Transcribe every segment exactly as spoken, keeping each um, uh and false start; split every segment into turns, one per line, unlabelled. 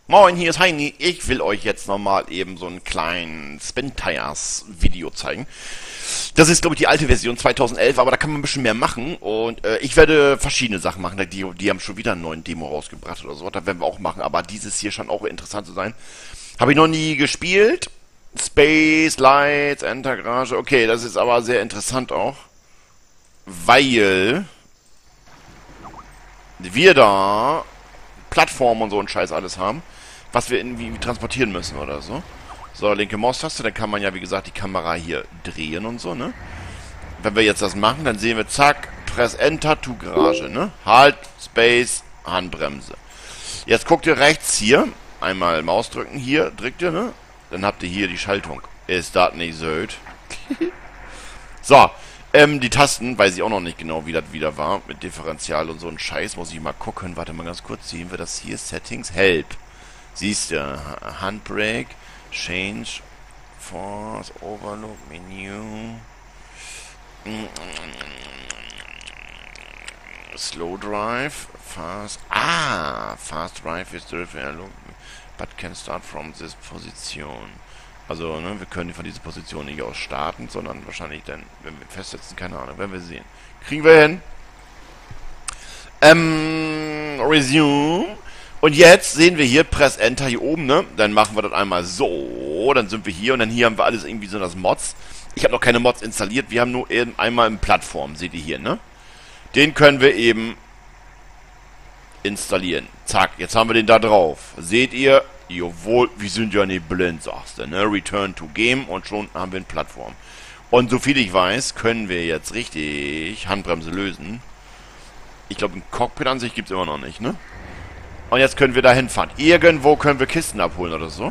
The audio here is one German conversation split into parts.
Moin, hier ist Heini. Ich will euch jetzt nochmal eben so einen kleinen Spin-Tires-Video zeigen. Das ist, glaube ich, die alte Version zweitausendelf, aber da kann man ein bisschen mehr machen. Und äh, ich werde verschiedene Sachen machen. Die, die haben schon wieder einen neuen Demo rausgebracht oder so. Das werden wir auch machen. Aber dieses hier scheint auch interessant zu sein. Habe ich noch nie gespielt. Space, Lights, Enter Garage. Okay, das ist aber sehr interessant auch. Weil wir da Plattformen und so einen Scheiß alles haben, was wir irgendwie transportieren müssen oder so. So, linke Maustaste, dann kann man ja, wie gesagt, die Kamera hier drehen und so, ne? Wenn wir jetzt das machen, dann sehen wir, zack, Press Enter to Garage, ne? Halt, Space, Handbremse. Jetzt guckt ihr rechts hier, einmal Maus drücken, hier, drückt ihr, ne? Dann habt ihr hier die Schaltung. Ist das nicht so? So, ähm, die Tasten, weiß ich auch noch nicht genau, wie das wieder war, mit Differential und so ein Scheiß, muss ich mal gucken. Warte mal ganz kurz, sehen wir das hier, Settings, Help. Siehst du, Handbrake, Change, Force, Overlook, Menü, Slow Drive, Fast, ah, Fast Drive is different, but can start from this Position. Also, ne, wir können von dieser Position nicht aus starten, sondern wahrscheinlich dann, wenn wir festsetzen, keine Ahnung, werden wir sehen. Kriegen wir hin. Ähm, Resume. Und jetzt sehen wir hier, Press Enter hier oben, ne? Dann machen wir das einmal so, dann sind wir hier und dann hier haben wir alles irgendwie so das Mods. Ich habe noch keine Mods installiert, wir haben nur eben einmal eine Plattform, seht ihr hier, ne? Den können wir eben installieren. Zack, jetzt haben wir den da drauf. Seht ihr? Jawohl, wir sind ja nicht blind, sagst du, ne? Return to Game und schon haben wir eine Plattform. Und soviel ich weiß, können wir jetzt richtig Handbremse lösen. Ich glaube, ein Cockpit an sich gibt es immer noch nicht, ne? Und jetzt können wir da hinfahren. Irgendwo können wir Kisten abholen oder so.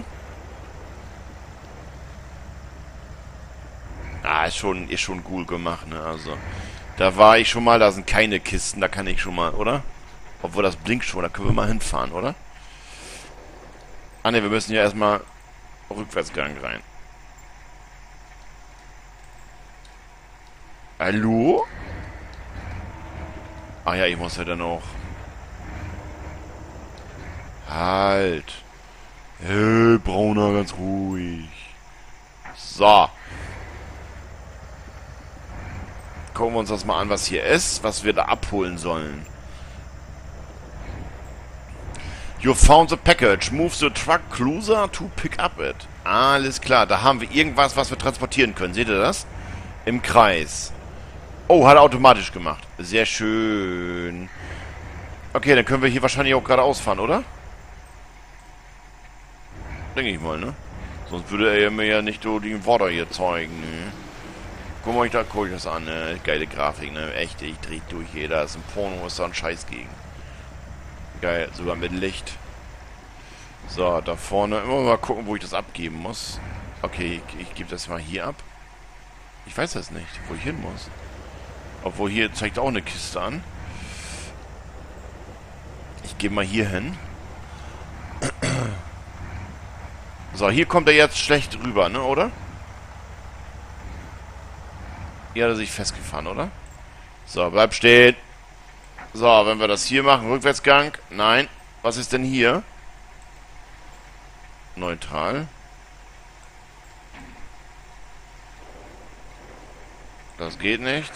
Ah, ist schon, ist schon cool gemacht, ne? Also, da war ich schon mal, da sind keine Kisten, da kann ich schon mal, oder? Obwohl das blinkt schon, da können wir mal hinfahren, oder? Ah ne, wir müssen ja erstmal Rückwärtsgang rein. Hallo? Ah ja, ich muss ja dann auch... Halt. Hey, Brauner, ganz ruhig. So. Gucken wir uns das mal an, was hier ist, was wir da abholen sollen. You found the package. Move the truck closer to pick up it. Alles klar, da haben wir irgendwas, was wir transportieren können. Seht ihr das? Im Kreis. Oh, hat er automatisch gemacht. Sehr schön. Okay, dann können wir hier wahrscheinlich auch geradeaus fahren, oder? Denke ich mal, ne? Sonst würde er mir ja nicht so die Worte hier zeigen, ne? Guck mal, ich da guck ich das an, ne? Geile Grafik, ne? Echt, ich dreh durch hier. Da ist ein Porno, ist da ein Scheiß gegen. Geil, sogar mit Licht. So, da vorne. Immer mal gucken, wo ich das abgeben muss. Okay, ich, ich gebe das mal hier ab. Ich weiß das nicht, wo ich hin muss. Obwohl hier zeigt auch eine Kiste an. Ich gehe mal hier hin. So, hier kommt er jetzt schlecht rüber, ne, oder? Hier hat er sich festgefahren, oder? So, bleib stehen. So, wenn wir das hier machen, Rückwärtsgang. Nein. Was ist denn hier? Neutral. Das geht nicht.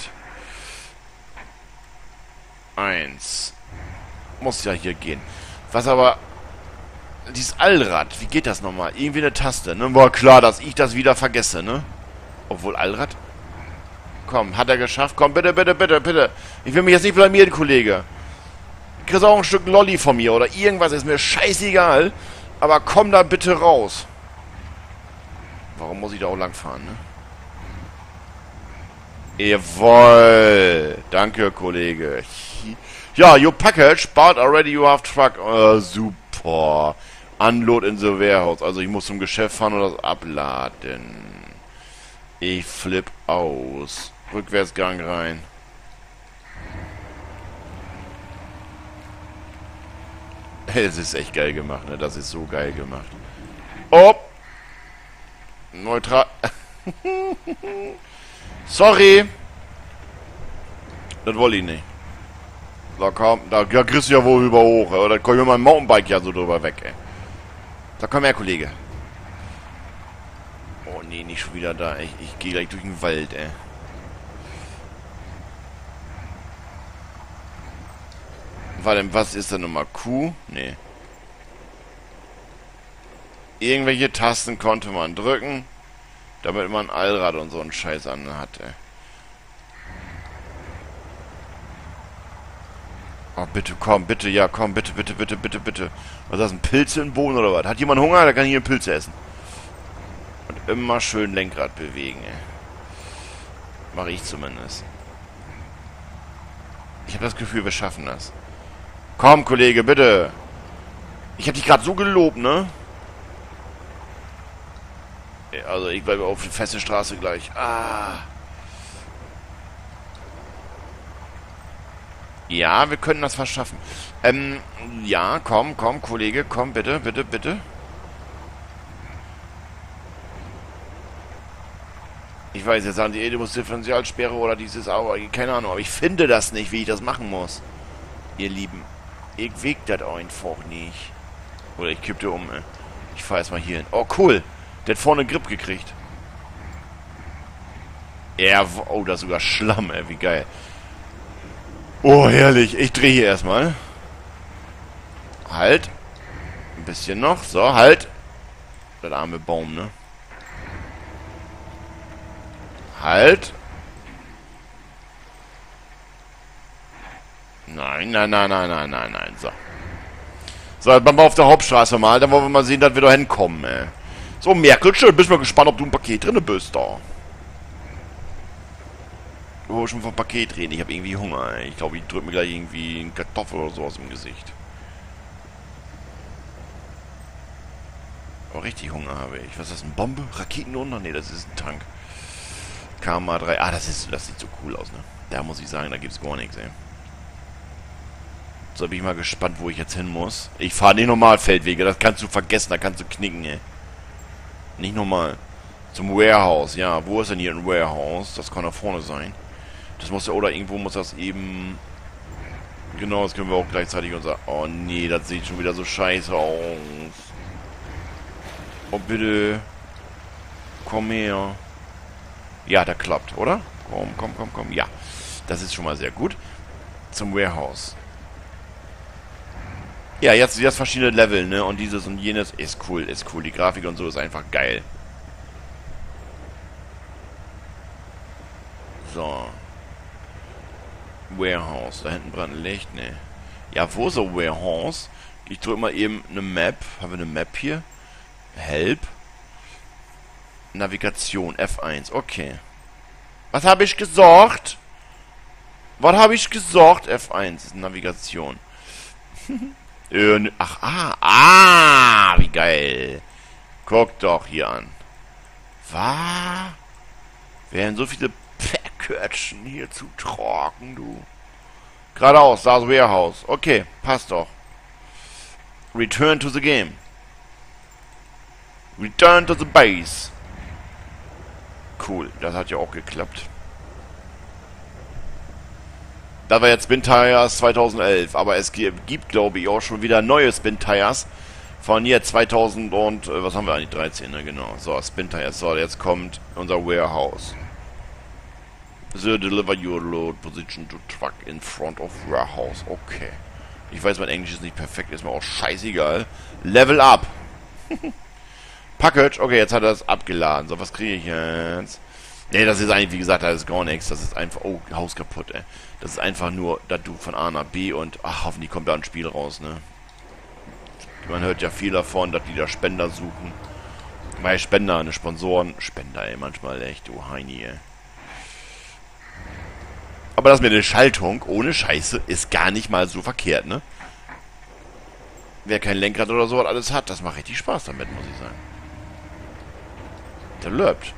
Eins. Muss ja hier gehen. Was aber... Dieses Allrad, wie geht das nochmal? Irgendwie eine Taste, ne? War klar, dass ich das wieder vergesse, ne? Obwohl Allrad... Komm, hat er geschafft? Komm, bitte, bitte, bitte, bitte. Ich will mich jetzt nicht blamieren, Kollege. Du kriegst auch ein Stück Lolli von mir oder irgendwas, ist mir scheißegal. Aber komm da bitte raus. Warum muss ich da auch lang fahren, ne? Jawoll. Danke, Kollege. Ja, your package, but already you have truck. Uh, super. Unload in the warehouse. Also ich muss zum Geschäft fahren und das abladen. Ich flipp aus. Rückwärtsgang rein. Es ist echt geil gemacht, ne? Das ist so geil gemacht. Oh! Neutral. Sorry! Das wollte ich nicht. Da kam, da, da kriegst du ja wohl über hoch, oder? Da komme ich mit meinem Mountainbike ja so drüber weg, ey. So, komm her, Kollege. Oh, nee, nicht schon wieder da. Ich, ich gehe gleich durch den Wald, ey. Warte, was ist denn nochmal? Q? Nee. Irgendwelche Tasten konnte man drücken, damit man Allrad und so einen Scheiß an hatte. Oh, bitte, komm, bitte, ja, komm, bitte, bitte, bitte, bitte, bitte. Was ist das, ein Pilz im Boden oder was? Hat jemand Hunger? Da kann ich hier Pilze essen. Und immer schön Lenkrad bewegen, ey. Mache ich zumindest. Ich habe das Gefühl, wir schaffen das. Komm, Kollege, bitte. Ich habe dich gerade so gelobt, ne? Also, ich bleibe auf die feste Straße gleich. Ah. Ja, wir können das fast schaffen. Ähm, ja, komm, komm, Kollege, komm, bitte, bitte, bitte. Ich weiß, jetzt sagen die, ey, du musst Differentialsperre oder dieses, aber keine Ahnung, aber ich finde das nicht, wie ich das machen muss. Ihr Lieben. Ich weg das einfach nicht. Oder ich kippte um, ey. Ich fahr jetzt mal hier hin. Oh, cool. Der hat vorne Grip gekriegt. Ja, oh, da ist sogar Schlamm, ey, wie geil. Oh, herrlich. Ich drehe hier erstmal. Halt. Ein bisschen noch. So, halt. Der arme Baum, ne? Halt. Nein, nein, nein, nein, nein, nein, nein. So. So, jetzt machen wir auf der Hauptstraße mal. Dann wollen wir mal sehen, dass wir da hinkommen, ey. So, Merkel, schön. Bist mal gespannt, ob du ein Paket drin bist da. Oh, schon vom Paket reden. Ich habe irgendwie Hunger, ey. Ich glaube, ich drücke mir gleich irgendwie eine Kartoffel oder so aus dem Gesicht. Oh, richtig Hunger habe ich. Was ist das? Eine Bombe? Raketen unter? Ne, das ist ein Tank. K M drei. Ah, das ist, das sieht so cool aus, ne? Da muss ich sagen, da gibt es gar nichts, ey. So, bin ich mal gespannt, wo ich jetzt hin muss. Ich fahre nicht normal Feldwege. Das kannst du vergessen. Da kannst du knicken, ey. Nicht normal. Zum Warehouse. Ja, wo ist denn hier ein Warehouse? Das kann da vorne sein. Das muss ja, oder irgendwo muss das eben... Genau, das können wir auch gleichzeitig unser... Oh nee, das sieht schon wieder so scheiße aus. Oh bitte. Komm her. Ja, das klappt, oder? Komm, komm, komm, komm. Ja, das ist schon mal sehr gut. Zum Warehouse. Ja, jetzt, jetzt verschiedene Level, ne? Und dieses und jenes ist cool, ist cool. Die Grafik und so ist einfach geil. So. Warehouse. Da hinten brennt ein Licht, ne? Ja, wo ist so Warehouse? Ich drücke mal eben eine Map. Haben wir eine Map hier? Help. Navigation. F eins. Okay. Was habe ich gesagt? Was habe ich gesagt? F eins ist Navigation. äh, ach, ah. Ah, wie geil. Guck doch hier an. Was? Werden so viele Päckörtchen hier zu tragen, du. Geradeaus, da ist Warehouse. Okay, passt doch. Return to the game. Return to the base. Cool, das hat ja auch geklappt. Das war jetzt Spin Tires zweitausendelf, aber es gibt, glaube ich, auch schon wieder neue Spin Tires von hier zweitausend und, äh, was haben wir eigentlich, dreizehn, ne, genau. So, Spin Tires, so, jetzt kommt unser Warehouse. So, deliver your load position to truck in front of warehouse. Okay. Ich weiß, mein Englisch ist nicht perfekt, ist mir auch scheißegal. Level up. Package. Okay, jetzt hat er das abgeladen. So, was kriege ich jetzt? Ne, das ist eigentlich, wie gesagt, das ist gar nichts. Das ist einfach... Oh, Haus kaputt, ey. Das ist einfach nur, dass du von A nach B und... Ach, hoffentlich kommt da ein Spiel raus, ne? Man hört ja viel davon, dass die da Spender suchen. Weil Spender, eine Sponsoren... Spender, ey, manchmal echt, du Heini, ey. Aber das mit der Schaltung, ohne Scheiße, ist gar nicht mal so verkehrt, ne? Wer kein Lenkrad oder so alles hat, das macht richtig Spaß damit, muss ich sagen. Der läuft.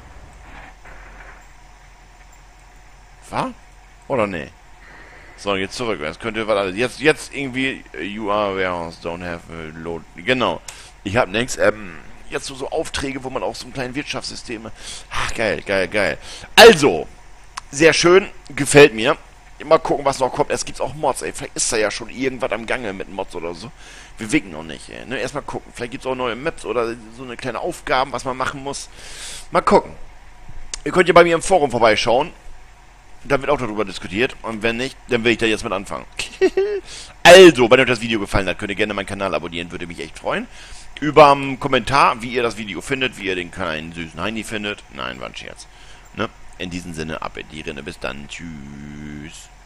Was? Oder ne? So, jetzt zurück. Jetzt könnt ihr was alles. Jetzt, jetzt irgendwie. You are warehouse, don't have a load. Genau. Ich hab nichts. Ähm, jetzt so, so Aufträge, wo man auch so ein kleines Wirtschaftssysteme. Ach, geil, geil, geil. Also. Sehr schön, gefällt mir. Immer gucken, was noch kommt. Es gibt auch Mods, ey. Vielleicht ist da ja schon irgendwas am Gange mit Mods oder so. Wir winken noch nicht, ey. Ne? Erstmal gucken. Vielleicht gibt es auch neue Maps oder so eine kleine Aufgaben, was man machen muss. Mal gucken. Ihr könnt ja bei mir im Forum vorbeischauen. Da wird auch darüber diskutiert. Und wenn nicht, dann will ich da jetzt mit anfangen. Also, wenn euch das Video gefallen hat, könnt ihr gerne meinen Kanal abonnieren. Würde mich echt freuen. Über einen Kommentar, wie ihr das Video findet, wie ihr den kleinen süßen Heini findet. Nein, war ein Scherz. Ne? In diesem Sinne, ab in die Rinne. Bis dann. Tschüss.